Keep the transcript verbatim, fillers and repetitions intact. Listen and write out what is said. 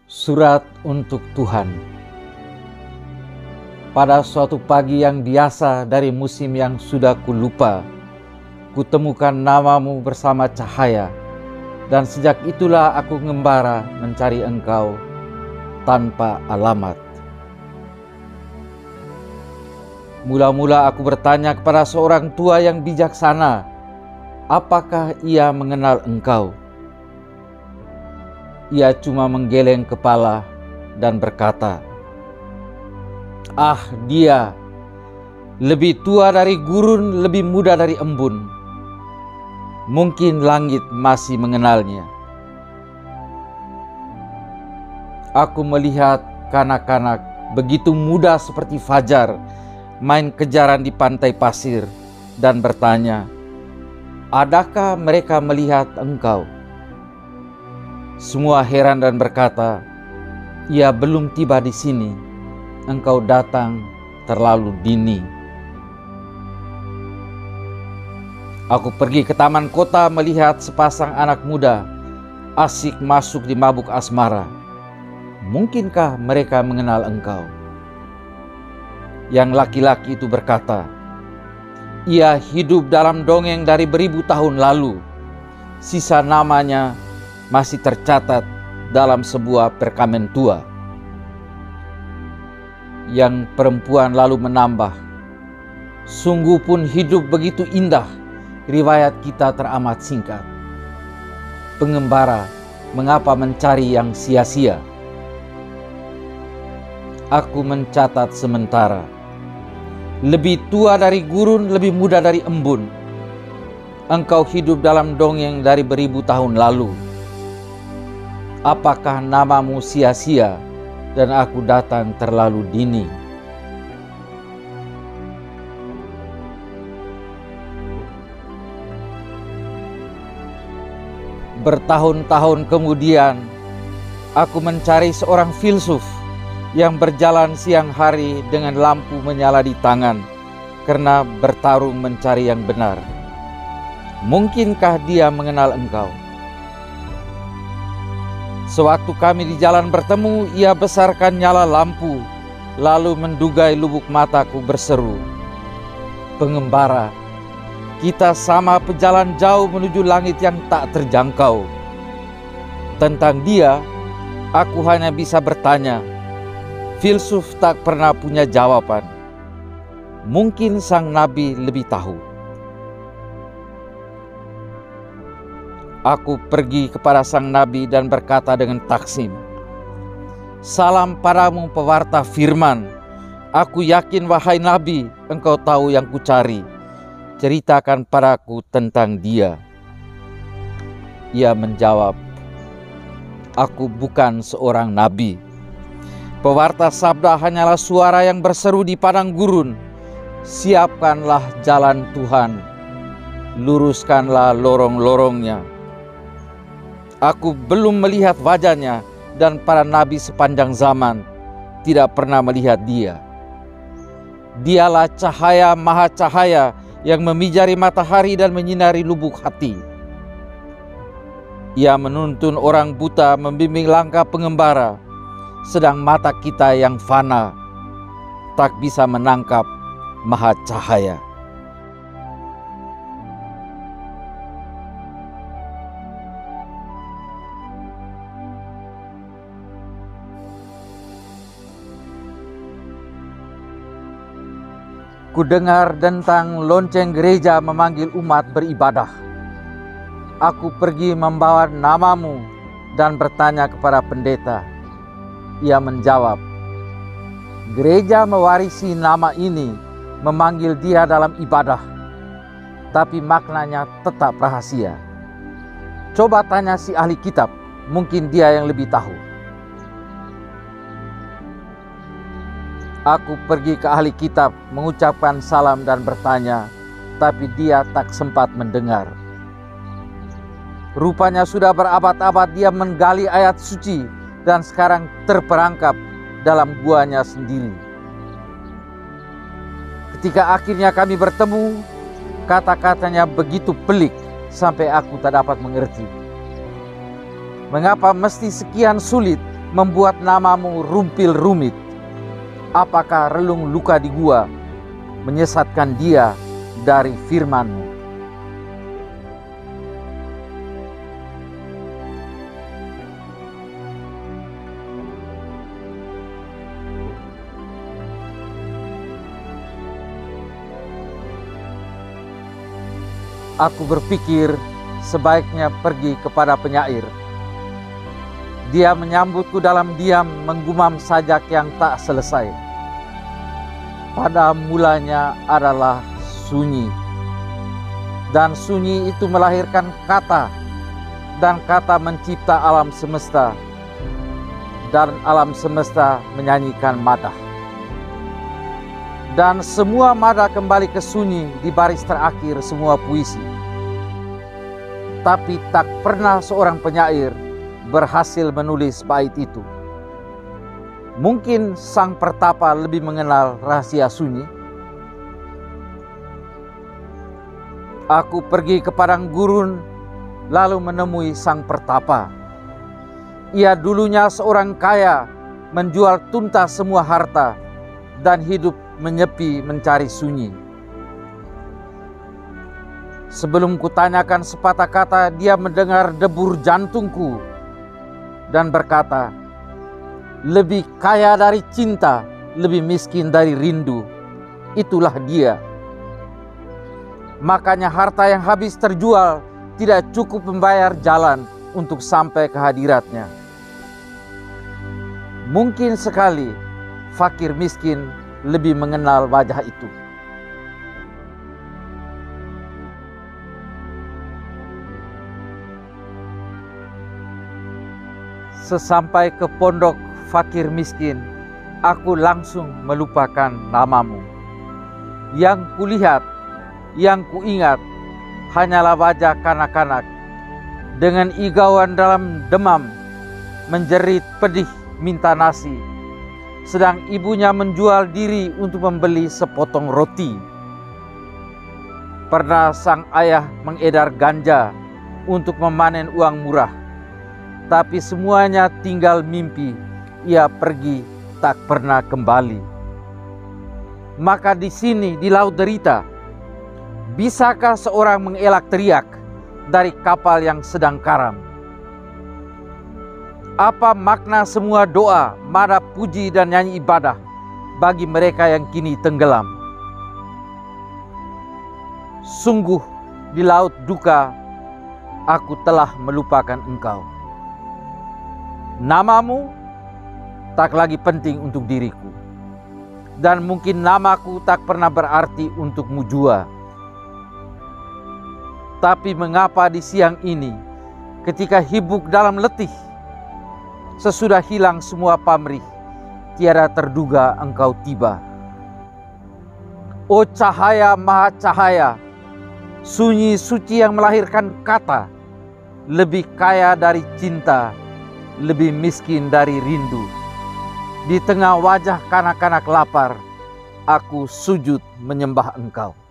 Surat untuk Tuhan. Pada suatu pagi yang biasa dari musim yang sudah kulupa, kutemukan namamu bersama cahaya, dan sejak itulah aku ngembara mencari engkau tanpa alamat. Mula-mula aku bertanya kepada seorang tua yang bijaksana, apakah ia mengenal engkau? Ia cuma menggeleng kepala dan berkata, "Ah, dia lebih tua dari gurun, lebih muda dari embun. Mungkin langit masih mengenalnya." Aku melihat kanak-kanak begitu muda seperti fajar main kejaran di pantai pasir dan bertanya, "Adakah mereka melihat engkau?" Semua heran dan berkata, "Ia belum tiba di sini. Engkau datang terlalu dini." Aku pergi ke taman kota melihat sepasang anak muda asik masuk di mabuk asmara. Mungkinkah mereka mengenal engkau? Yang laki-laki itu berkata, "Ia hidup dalam dongeng dari beribu tahun lalu. Sisa namanya masih tercatat dalam sebuah perkamen tua." Yang perempuan lalu menambah, "Sungguh pun hidup begitu indah, riwayat kita teramat singkat. Pengembara, mengapa mencari yang sia-sia?" Aku mencatat sementara, lebih tua dari gurun, lebih muda dari embun. Engkau hidup dalam dongeng dari beribu tahun lalu. Apakah namamu sia-sia dan aku datang terlalu dini? Bertahun-tahun kemudian, aku mencari seorang filsuf yang berjalan siang hari dengan lampu menyala di tangan karena bertarung mencari yang benar. Mungkinkah dia mengenal engkau? Sewaktu kami di jalan bertemu, ia besarkan nyala lampu, lalu mendugai lubuk mataku berseru, "Pengembara, kita sama pejalan jauh menuju langit yang tak terjangkau." Tentang dia, aku hanya bisa bertanya. Filsuf tak pernah punya jawaban. Mungkin sang nabi lebih tahu. Aku pergi kepada sang nabi dan berkata dengan taksim, "Salam padamu pewarta firman. Aku yakin wahai nabi, engkau tahu yang kucari. Ceritakan padaku tentang dia." Ia menjawab, "Aku bukan seorang nabi. Pewarta sabda hanyalah suara yang berseru di padang gurun. Siapkanlah jalan Tuhan, luruskanlah lorong-lorongnya." Aku belum melihat wajahnya, dan para nabi sepanjang zaman tidak pernah melihat dia. Dialah cahaya maha cahaya yang memijari matahari dan menyinari lubuk hati. Ia menuntun orang buta membimbing langkah pengembara, sedang mata kita yang fana tak bisa menangkap maha cahaya. Kudengar tentang lonceng gereja memanggil umat beribadah. Aku pergi membawa namamu dan bertanya kepada pendeta. Ia menjawab, "Gereja mewarisi nama ini memanggil dia dalam ibadah, tapi maknanya tetap rahasia. Coba tanya si ahli kitab, mungkin dia yang lebih tahu." Aku pergi ke ahli kitab mengucapkan salam dan bertanya, tapi dia tak sempat mendengar. Rupanya sudah berabad-abad dia menggali ayat suci dan sekarang terperangkap dalam guanya sendiri. Ketika akhirnya kami bertemu, kata-katanya begitu pelik sampai aku tak dapat mengerti. Mengapa mesti sekian sulit membuat namamu rumpil rumit? Apakah relung luka di gua menyesatkan dia dari firman-Mu? Aku berpikir sebaiknya pergi kepada penyair. Dia menyambutku dalam diam, menggumam sajak yang tak selesai. Pada mulanya adalah sunyi, dan sunyi itu melahirkan kata, dan kata mencipta alam semesta, dan alam semesta menyanyikan madah. Dan semua madah kembali ke sunyi di baris terakhir semua puisi. Tapi tak pernah seorang penyair berhasil menulis bait itu. Mungkin sang pertapa lebih mengenal rahasia sunyi. Aku pergi ke padang gurun lalu menemui sang pertapa. Ia dulunya seorang kaya, menjual tuntas semua harta dan hidup menyepi mencari sunyi. Sebelum kutanyakan sepatah kata, dia mendengar debur jantungku dan berkata, lebih kaya dari cinta, lebih miskin dari rindu. Itulah dia. Makanya harta yang habis terjual tidak cukup membayar jalan untuk sampai ke hadiratnya. Mungkin sekali fakir miskin lebih mengenal wajah itu. Sesampai ke pondok fakir miskin, aku langsung melupakan namamu. Yang kulihat, yang kuingat, hanyalah wajah kanak-kanak dengan igauan dalam demam, menjerit pedih minta nasi, sedang ibunya menjual diri untuk membeli sepotong roti. Pernah sang ayah mengedar ganja untuk memanen uang murah, tapi semuanya tinggal mimpi. Ia pergi tak pernah kembali. Maka di sini di laut derita, bisakah seorang mengelak teriak dari kapal yang sedang karam? Apa makna semua doa, mada puji dan nyanyi ibadah bagi mereka yang kini tenggelam? Sungguh di laut duka aku telah melupakan engkau. Namamu tak lagi penting untuk diriku, dan mungkin namaku tak pernah berarti untukmu jua. Tapi mengapa di siang ini, ketika hibuk dalam letih, sesudah hilang semua pamrih, tiada terduga engkau tiba. O cahaya maha cahaya, sunyi suci yang melahirkan kata, lebih kaya dari cinta, lebih miskin dari rindu. Di tengah wajah kanak-kanak lapar, aku sujud menyembah engkau.